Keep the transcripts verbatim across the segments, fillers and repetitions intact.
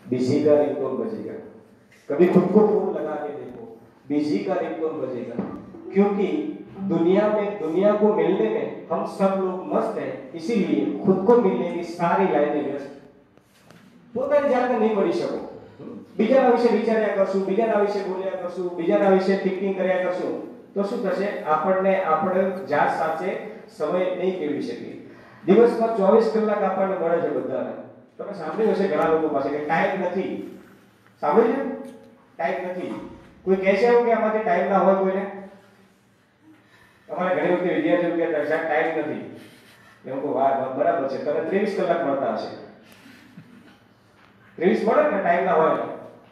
Busy का ringtone बजेगा। कभी खुद को फोन लगा के देखो, बिजी का रिंगटोन बजेगा। क्योंकि दुनिया में दुनिया को मिलने में हम सब लोग मस्त हैं, इसीलिए खुद को मिलने की सारी लाइनें व्यस्त। પોતાની જાતને નહીં મળી શકો, બીજાના વિશે વિચાર્યા કરશું, બીજાના વિશે બોલ્યા કરશું, બીજાના વિશે થિંકિંગ કર્યા કરશું, તો શું થશે? આપણને આપણે જાત સાથે સમય નહીં કેળવી શકીએ। દિવસમાં ચોવીસ કલાક આપણને મળે છે બધાને। તમે સાંભળ્યું હશે ઘણા લોકો પાસે કે ટાઈમ નથી, સાંભળ્યું? ટાઈમ નથી। કોઈ કહે છે એવું કે આમાંથી ટાઈમ ના હોય કોઈને? તમારે ઘણી વખતે વિદ્યાર્થીઓ કહેતા છે ટાઈમ નથી, હું કહું વાહ બરાબર છે, તને ત્રેવીસ કલાક મળતા હશે, ત્રેવીસ મળે ને ટાઈમ ના હોય।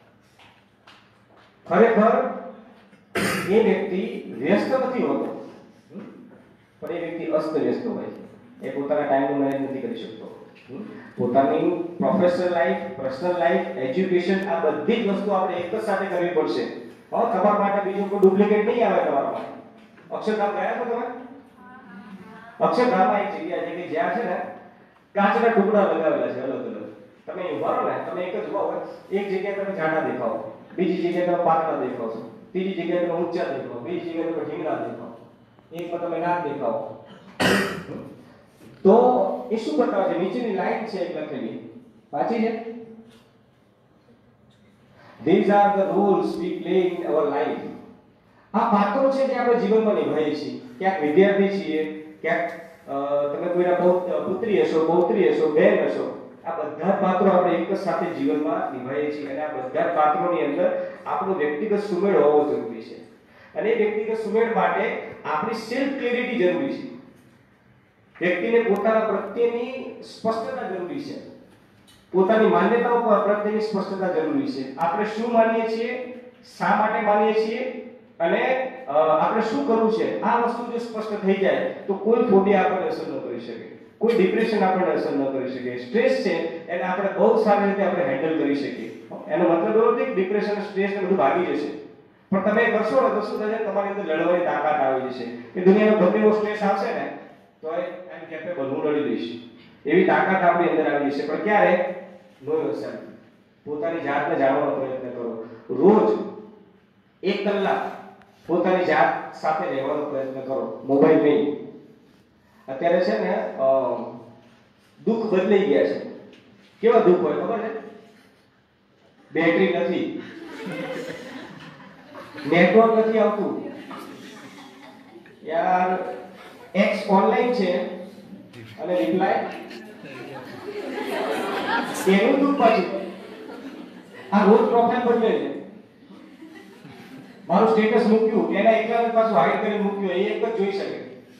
ખરેખર એ વ્યક્તિ વ્યસ્ત નથી હોતો, પણ એ વ્યક્તિ અસ્ત વ્યસ્ત હોય છે। એ પોતાના ટાઈમનું મેનેજ નથી કરી શકતો। પોતાની professional life, personal life, education, આ બધી જ વસ્તુ આપણે એક જ સાથે કરવી પડશે। હા, તમારા માટે બીજું કોઈ ડુપ્લિકેટ નહીં આવે તમારા માટે। અક્ષરધામ ગયા છો તમે? અક્ષરધામમાં એક જગ્યા છે કે જ્યાં છે ને કાચના ટુકડા લગાવેલા છે અલગ અલગ। તમે ઉભા રહો ને, તમે એક જ ઉભા હોય, એક જગ્યાએ તમે જાડા દેખાઓ, બીજી જગ્યાએ તમે પાતળા દેખાઓ છો, ત્રીજી જગ્યાએ તમે ઊંચા દેખાઓ, બીજી જગ્યાએ તમે ઢીંગરા દેખાઓ, એકમાં તમે નાક દેખાઓ। તો એ શું બતાવે છે? નીચેની લાઈન છે એક લખેલી, વાંચી છે? These are the roles we play in our life। આ પાત્રો છે જે આપણે જીવનમાં નિભાવીએ છીએ। ક્યાંક વિદ્યાર્થી છીએ, ક્યાંક તમે કોઈના પુત્રી હશો, પૌત્રી હશો, બહેન હશો। આ બધા પાત્રો આપણે એક જ સાથે જીવનમાં નિભાવીએ છીએ અને આ બધા પાત્રોની અંદર આપણો વ્યક્તિગત સુમેળ હોવો જરૂરી છે। અને એ વ્યક્તિગત સુમેળ માટે આપણી સેલ્ફ ક્લેરિટી જરૂરી છે। વ્યક્તિને પોતાના પ્રત્યેની સ્પષ્ટતા જરૂરી છે, પોતાની માન્યતાઓ પ્રત્યેની સ્પષ્ટતા જરૂરી છે। આપણે શું માનીએ છીએ, શા માટે માનીએ છીએ અને આપણે શું કરવું છે, આ વસ્તુ જો સ્પષ્ટ થઈ જાય તો કોઈ ફોબિયા આપણને અસર ન કરી શકે, કોઈ ડિપ્રેશન આપણને અસર ન કરી શકે। સ્ટ્રેસ છે એને આપણે બહુ સારી રીતે આપણે હેન્ડલ કરી શકીએ। એનો મતલબ એવો નથી કે ડિપ્રેશન, સ્ટ્રેસ ને બધું ભાગી જશે, પણ તમે કરશો ને તો શું થશે? તમારી અંદર લડવાની તાકાત આવી જશે કે દુનિયાનો ગમે એવો સ્ટ્રેસ આવશે ને તો આઈ એમ કેપેબલ, હું લડી દઈશ, એવી તાકાત આપણી અંદર આવી જશે। પણ ક્યારે? નો યોરસેલ્ફ, પોતાની જાતને જાણવાનો પ્રયત્ન કરો। રોજ એક કલાક પોતાની જાત સાથે રહેવાનો પ્રયત્ન કરો, મોબાઈલ નહીં। અત્યારે છે ને દુઃખ બદલાઈ ગયા છે। કેવા દુઃખ હોય ખબર છે? બેટરી નથી, નેટવર્ક નથી આવતું, યાર એક્સ ઓનલાઈન છે અને રિપ્લાય એનું દુઃખ પાછું। આ રોજ પ્રોફાઇલ બદલે છે, મારું સ્ટેટસ મૂક્યું એના એકલા પાછું હાઈડ કરીને મૂક્યું, એ એક જ જોઈ શકે,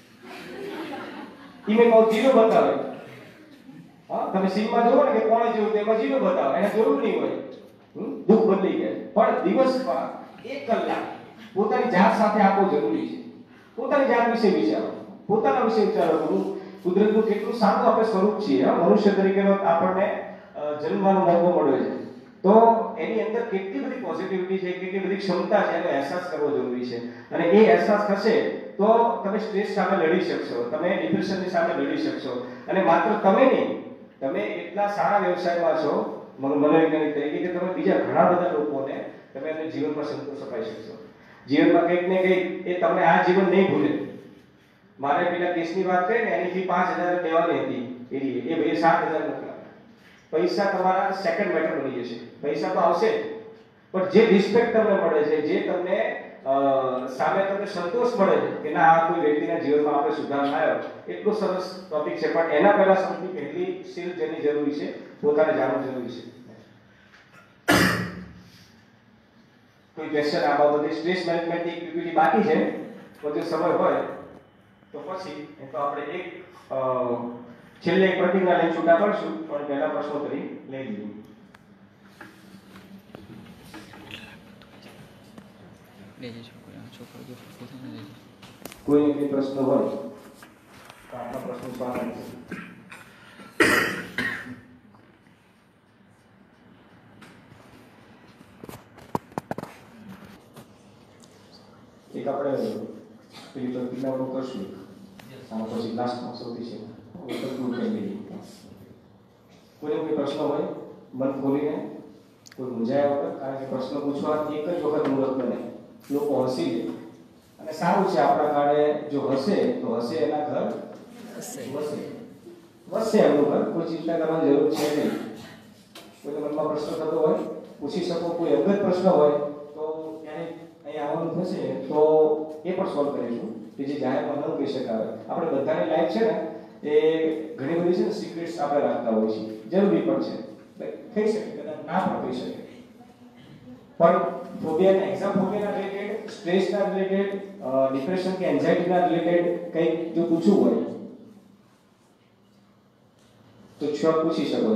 ઈમે બહુ જીરો બતાવે। હા, તમે સીમમાં જોવો ને કે કોણે જોયું તેમાં જીરો બતાવે, એને જરૂર નહીં હોય। દુઃખ બદલી ગયા, પણ દિવસમાં એક કલાક પોતાની જાત સાથે આપવો જરૂરી છે। પોતાની જાત વિશે વિચારો, પોતાના વિશે વિચારો। કુદરતનું કેટલું સારું આપણે સ્વરૂપ છીએ, મનુષ્ય તરીકેનો આપણને જન્મવાનો મોકો મળ્યો છે, તો એની અંદર કેટલી બધી પોઝિટિવિટી છે, કેટલી બધી ક્ષમતા છે, એનો અહેસાસ કરવો જરૂરી છે। અને એ અહેસાસ થશે તો તમે સ્ટ્રેસ સામે લડી શકશો, તમે ડિપ્રેશનની સામે લડી શકશો। અને માત્ર તમે નહીં, તમે એટલા સારા વ્યવસાયમાં છો મનોવૈજ્ઞાનિક તરીકે કે તમે બીજા ઘણા બધા લોકોને તમે એમને જીવનમાં સંતોષ અપાઈ શકશો। જીવનમાં કંઈક ને કંઈક એ તમને આ જીવન નહીં ભૂલે। મારે પેલા કેસની વાત કરી ને, એની ફી પાંચ હજાર લેવાની હતી, એની એ ભાઈ સાત હજાર મોકલા। પૈસા તમારા સેકન્ડ મેટર બની જશે, પૈસા તો આવશે પણ જે રિસ્પેક્ટ તમને મળે છે, જે તમને સામે તમને સંતોષ મળે છે કે ના આ કોઈ વ્યક્તિના જીવનમાં આપણે સુધાર આવ્યો, એટલો સરસ ટોપિક છે। પણ એના પહેલા સૌથી પહેલી સ્કિલ જેની જરૂરી છે, પોતાને જાણવું જરૂરી છે। કોઈ ક્વેશ્ચન આ બાબતે? સ્ટ્રેસ મેનેજમેન્ટની એક્ટિવિટી બાકી છે, બધો સમય હોય તો પછી એ તો આપણે એક છેલ્લે એક પ્રતિજ્ઞા લઈને છૂટા પડશું, પણ પહેલા પ્રશ્નોત્તરી લઈ લઈએ। કોઈ કોઈ પ્રશ્ન હોય તો આપણા પ્રશ્નો સ્વાગત છે। એક આપણે પેલી પ્રતિજ્ઞા કરશું, આમાં પછી લાસ્ટમાં સૌથી છે કોઈ કોઈ પ્રશ્ન હોય મન ખોલીને કોઈ મૂંઝાયા વગર, કારણ કે પ્રશ્ન પૂછવા એક જ વખત મુહૂર્ત બને, લોકો હસી લે. અને સારું છે આપણા કાળે જો હસે તો હસે એના ઘર વસે વસે એમનું ઘર, કોઈ ચિંતા કરવાની જરૂર છે નહીં. કોઈને મનમાં પ્રશ્ન થતો હોય પૂછી શકો, કોઈ અંગત પ્રશ્ન હોય તો ક્યારેય અહીં આવવાનું થશે તો એ પણ સોલ્વ કરીશું, કે જે જાહેરમાં ન કહી શકાય. આપણે બધાની લાઈફ છે ને એ ઘણી બધી છે ને સિક્રેટ્સ આપણે રાખતા હોઈએ છીએ, જરૂરી પણ છે, થઈ શકે કદાચ ના પણ કહી શકે. પણ ફોબિયાના એક્ઝામ ફોબિયાના રિલેટેડ, સ્ટ્રેસના રિલેટેડ, ડિપ્રેશન કે એન્ઝાઇટીના રિલેટેડ કંઈક જો પૂછવું હોય તો શ્યોર પૂછી શકો.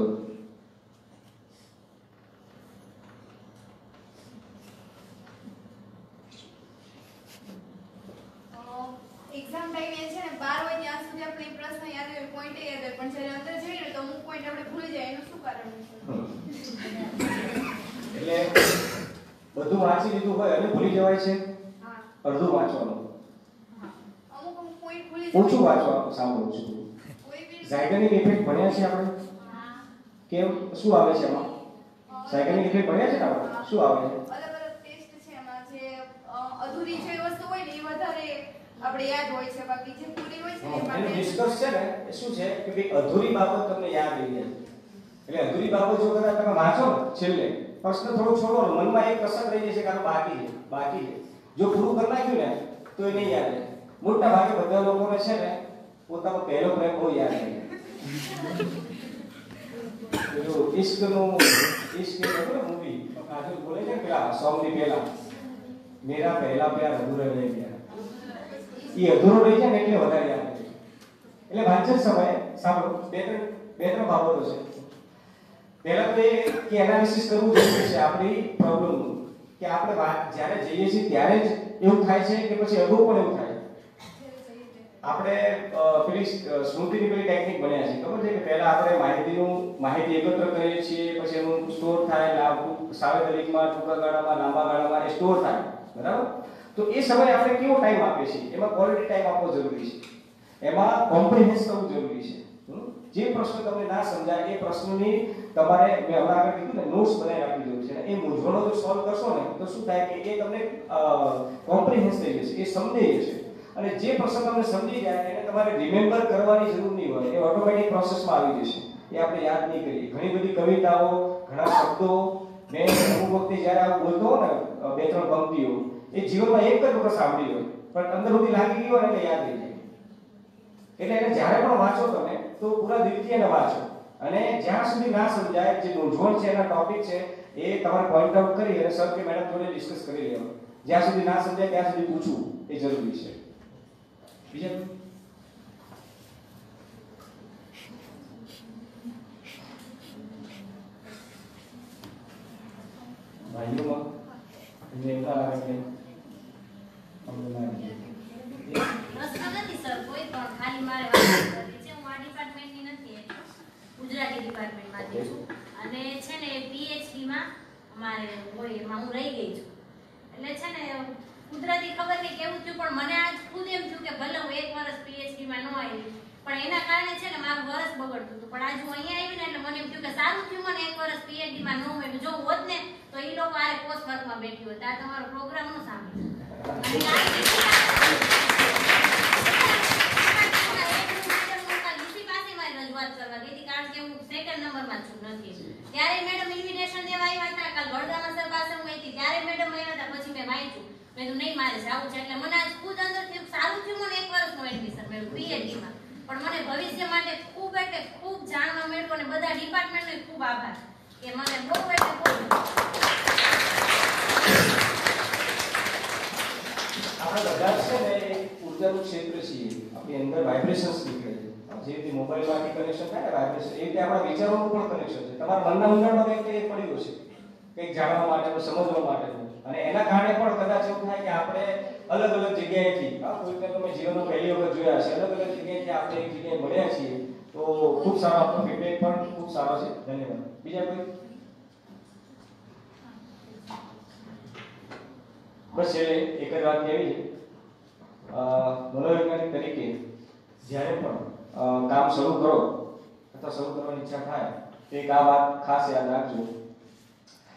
એક્ઝામ ટાઈમે છે ને બાર હોય ત્યાં સુધી આપણે પ્રશ્ન યાદ હોય, પોઈન્ટ યાદ હોય, પણ જ્યારે અંદર જઈએ તો અમુક પોઈન્ટ આપણે ભૂલી જાય, એનું શું કારણ છે? એટલે બધું વાંચી લીધું હોય અને ભૂલી જવાય છે. હા, અડધું વાંચવાનું, અમુક અમુક પોઈન્ટ ભૂલી જાય, ઓછું વાંચવાનું. સાંભળું છું ઝાયગનિક ઇફેક્ટ ભણ્યા છે આપણે? હા. કેમ, શું આવે છે એમાં? ઝાયગનિક ઇફેક્ટ ભણ્યા છે ને આપણે? શું આવે છે? અલગ અલગ ટેસ્ટ છે એમાં, જે અધૂરી જે વસ્તુ હોય ને એ વધારે આપણે યાદ હોય છે, બાકી જે પૂરી હોય છે ને એનું એમાં નિષ્કર્ષ છે ને એ શું છે કે ભાઈ અધૂરી બાબત તમને યાદ રહી જાય. એટલે અધૂરી બાબત જો કદાચ તમે વાંચો ને છેલ્લે પ્રશ્ન થોડો છોડો, મનમાં એક કસર રહી જશે કે આ બાકી છે બાકી છે. જો પૂરું કરી નાખ્યું ને તો એ નહીં યાદ રહે. મોટા ભાગે બધા લોકોને છે ને પોતાનો પહેલો પ્રેમ બહુ યાદ રહે. પેલું ઇશ્કનું ઇશ્ક એ મૂવી કાજલ બોલે છે પેલા સોંગ ની પહેલા, મેરા પહેલા પ્યાર અધૂરા રહી ગયા. એ અધૂરો રહી જાય ને એટલે વધારે યાદ રહે. એટલે વાંચન સમયે સાંભળો, બે ત્રણ બે ત્રણ બાબતો છે. પહેલા તો એ કે એનાલિસિસ કરવું જરૂરી છે આપણી પ્રોબ્લેમનું, કે આપણે જ્યારે જઈએ છીએ ત્યારે જ એવું થાય છે કે પછી અગાઉ પણ એવું થાય. આપણે પેલી સ્મૃતિની પેલી ટેકનિક બન્યા છે, ખબર છે કે પહેલા આપણે માહિતીનું માહિતી એકત્ર કરીએ છીએ, પછી એનું સ્ટોર થાય, સાર્વત્રિકમાં, ટૂંકા ગાળામાં, લાંબા ગાળામાં એ સ્ટોર થાય, બરાબર? તો એ સમયે આપણે કેવો ટાઈમ આપીએ છીએ? એમાં ક્વોલિટી ટાઈમ આપવો જરૂરી છે, એમાં કોમ્પ્રિહેન્સ કરવું જરૂરી છે. જે પ્રશ્ન તમને ના સમજાય એ પ્રશ્નની તમારે મેં હમણાં આગળ કીધું ને નોટ્સ બનાવી રાખવી જરૂરી છે. એ મૂંઝવણો જો સોલ્વ કરશો ને તો શું થાય કે એ તમને કોમ્પ્રિહેન્સ થઈ જશે, એ સમજાઈ જશે. અને જે પ્રશ્ન તમને સમજી જાય એને તમારે રિમેમ્બર કરવાની જરૂર નહીં હોય, એ ઓટોમેટિક પ્રોસેસમાં આવી જશે. એ આપણે યાદ નહીં કરીએ. ઘણી બધી કવિતાઓ, ઘણા શબ્દો મેં અમુક વખતે જ્યારે આવું બોલતો હો ને બે ત્રણ પંક્તિઓ એ જીવનમાં એક જ વખત સાંભળી હોય પણ અંદર સુધી લાગી ગઈ હોય એટલે યાદ રહી જાય. એટલે એને જ્યારે પણ વાંચો તમે તો પૂરા દિલથી એને વાંચો, અને જ્યાં સુધી ના સમજાય જે મૂંઝવણ છે એના ટોપિક છે એ તમારે પોઈન્ટ આઉટ કરી અને સર કે મેડમ જોડે ડિસ્કસ કરી લેવાનું. જ્યાં સુધી ના સમજાય ત્યાં સુધી પૂછવું એ જરૂરી છે. બીજા ભાઈઓમાં એમને એવું ના લાગે કે અમને ના લાગે પ્રશ્ન નથી સર, કોઈ પણ ખાલી મારે વાત કરવી છે. હું આ ડિપાર્ટમેન્ટની નથી, ગુજરાતી ડિપાર્ટમેન્ટમાંથી છું, અને છે ને પીએચડી માં અમારે હોય એમાં હું રહી ગઈ છું. એટલે છે ને ગુજરાતી ખબર નહીં કેવું થયું, પણ મને આજ ખુદ એમ થયું કે ભલે હું એક વર્ષ પીએચડી માં ન આવી પણ એના કારણે છે ને મારું વર્ષ બગડતું હતું. પણ આજ હું અહીંયા આવી ને એટલે મને એમ થયું કે સારું થયું મને એક વર્ષ પીએચડી માં ન હોય. જો હોત ને તો એ લોકો આરે પોસ્ટ વર્કમાં બેઠી હોત. આ તમારો પ્રોગ્રામ નું સાંભળ્યું કારણ કે હું સેકન્ડ નંબરમાં છું નથી. ત્યારે મેડમ ઇન્વિટેશન દેવા આવ્યા હતા, કાલ વડગામા સર પાસે હું ગઈ હતી ત્યારે મેડમ આવ્યા હતા. પછી મેં વાંચ્યું, મેં કીધું નહીં મારે જાવું છે. એટલે મને આજ ખુદ અંદરથી સારું થયું મને એક વર્ષનું એડમિશન મળ્યું પીએચડી માં. પણ મને ભવિષ્ય માટે ખૂબ એટલે ખૂબ જાણવા મળ્યું, અને બધા ડિપાર્ટમેન્ટનો ખૂબ આભાર કે મને બહુ એટલે બહુ આપણે બધા છે ને ઉર્જાનું ક્ષેત્ર છીએ. આપણી અંદર વાઇબ્રેશન્સ નીકળે છે. જે રીતે મોબાઈલમાંથી કનેક્શન થાય ને વાઇબ્રેશન, એ રીતે આપણા વિચારોનું પણ કનેક્શન છે. તમારા મનના ઊંડાણમાં કંઈક કંઈક પડ્યું છે, કંઈક જાણવા માટેનું, સમજવા માટેનું, અને એના કારણે પણ કદાચ એવું થાય કે આપણે અલગ અલગ જગ્યાએથી, હા કોઈને તમે જીવનમાં પહેલી વખત જોયા છે, અલગ અલગ જગ્યાએથી આપણે એક જગ્યાએ મળ્યા છીએ. તો ખૂબ સારો આપણો ફીડબેક પણ ખૂબ સારો છે. ધન્યવાદ. બીજા કોઈ? બસ છેલ્લે એક જ વાત કહેવી છે. મનોવૈજ્ઞાનિક તરીકે જ્યારે પણ કામ શરૂ કરો અથવા શરૂ કરવાની ઈચ્છા થાય તો એક આ વાત ખાસ યાદ રાખજો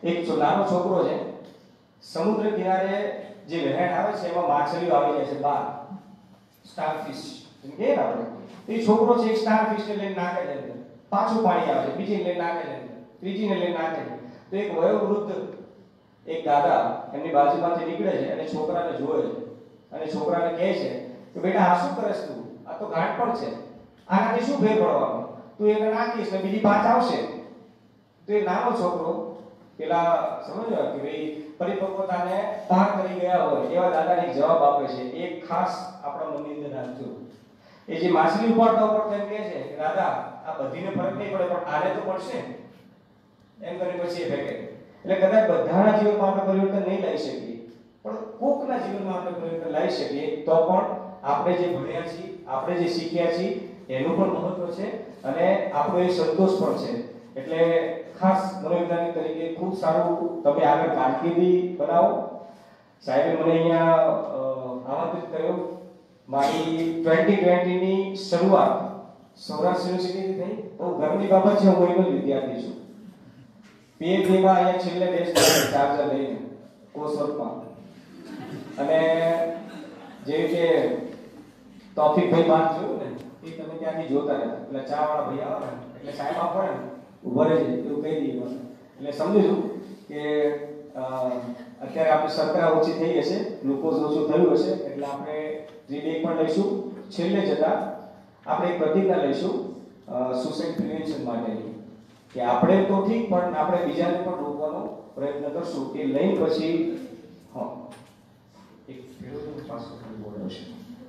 એક છો- નાનો છોકરો છે, સમુદ્ર કિનારે જે વહેણ આવે છે એમાં માછલીઓ આવી જાય છે બહાર, સ્ટારફિશ એમ કહીએ ને આપણે. એ છોકરો છે એક સ્ટારફિશને લઈને નાખે છે અંદર, પાછું પાણી આવે છે, બીજીને લઈને નાખે છે અંદર, ત્રીજીને લઈને નાખે છે. તો એક વયોવૃદ્ધ એક દાદા એમની બાજુમાંથી નીકળે છે અને છોકરાને જોવે છે અને છોકરાને કહે છે કે બેટા આ શું કરસ તું, આ તો ગાંઠપણ છે, આનાથી શું ફેર પડવાનો, તું એને નાખીશ ને બીજી પાંચ આવશે. તો એ નાનો છોકરો પેલા સમજો કે ભાઈ પરિપક્વતાને પાર કરી ગયા હોય એવા દાદાને એક જવાબ આપે છે. એક ખાસ આપણા મનની અંદર રાખજો. એ જે માછલી ઉપાડતા ઉપાડતા એમ કહે છે કે દાદા આ બધીને ફરક નહીં પડે પણ આને તો પડશે એમ કરીને પછી એ ફેંકે. એટલે કદાચ બધાના જીવનમાં આપણે પરિવર્તન નહીં લાવી શકીએ પણ કોકના જીવનમાં આપણે પરિવર્તન લાવી શકીએ તો પણ આપણે જે ભણ્યા છીએ, આપણે જે શીખ્યા છીએ એનું પણ મહત્વ છે અને આપણો એ સંતોષ પણ છે. એટલે ખાસ મનોવૈજ્ઞાનિક તરીકે ખૂબ સારું તમે આગળ કારકિર્દી બનાવો. સાહેબે મને અહીંયા આમંત્રિત કર્યો. મારી ટ્વેન્ટી ટ્વેન્ટી ની શરૂઆત સૌરાષ્ટ્ર યુનિવર્સિટીથી થઈ. બહુ ગર્વની બાબત છે, હું એનો જ વિદ્યાર્થી છું. પીએચડી માં અહીંયા છેલ્લે બેસ્ટ ચાર્જર લઈને કોર્સવર્કમાં. અને જે રીતે તોફિકભાઈ બાદ જોયું ને એ તમે ત્યાંથી જોતા રહ્યા. એટલે ચા વાળા ભાઈ આવે ને એટલે સાહેબ આપે ને ઉભા રહે છે એવું કહી દઈએ મને. એટલે સમજુ છું કે અત્યારે આપણે શર્કરા ઓછી થઈ હશે, ગ્લુકોઝ ઓછું થયું હશે, એટલે આપણે રીબેક પણ લઈશું. છેલ્લે જતા આપણે એક પ્રતિજ્ઞા લઈશું સુસાઇડ પ્રિવેન્શન માટેની કે આપણે તો ઠીક પણ આપણે બીજાને પણ રોકવાનો પ્રયત્ન કરશું. કે લઈને પછી હા એક ખેડૂત પાછો બોલ્યો છે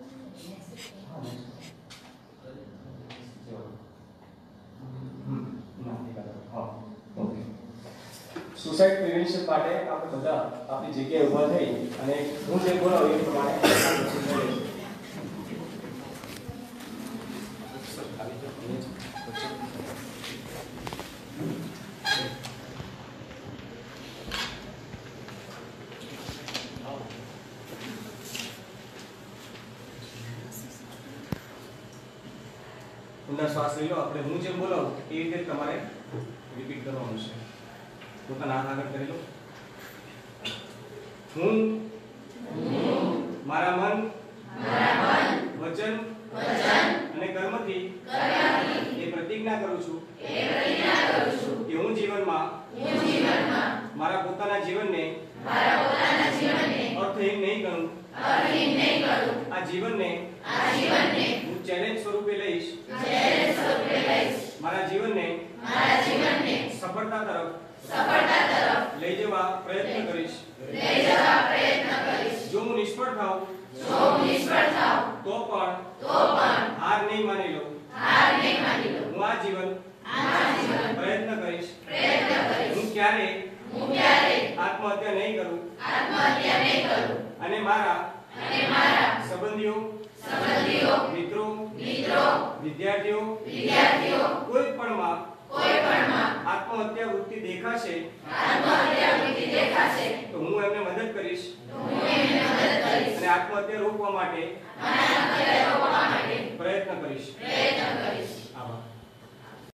સુસાઇડ પ્રિવેન્શન માટે આપણે બધા આપણી જગ્યાએ ઊભા થઈ અને હું જે બોલાવું એ પ્રમાણે ઊંડા શ્વાસ લઈ લો. આપણે હું જેમ બોલાવું એ રીતે તમારે રિપીટ કરવાનું છે. પોતાના હાથ આગળ કરી લો. હું મારા મન, વચન અને કર્મથી એ પ્રતિજ્ઞા કરું છું કે હું જીવનમાં મારા પોતાના જીવનને અર્થહીન નહીં કરું. આ જીવનને હું ચેલેન્જ સ્વરૂપે લઈશ. મારા જીવનને સફળતા તરફ લઈ જવા પ્રયત્ન કરીશ. જો હું નિષ્ફળ થાઉં તો પણ હાર નહીં માની લઉં. હું આ જીવન પ્રયત્ન કરીશ. હું ક્યારે આત્મહત્યા નહીં કરું અને મારા સંબંધીઓ, મિત્રો, વિદ્યાર્થીઓ કોઈ પણ માં આત્મહત્યા વૃત્તિ દેખાશે તો હું એમને મદદ કરીશ અને આત્મહત્યા રોકવા માટે પ્રયત્ન કરીશ.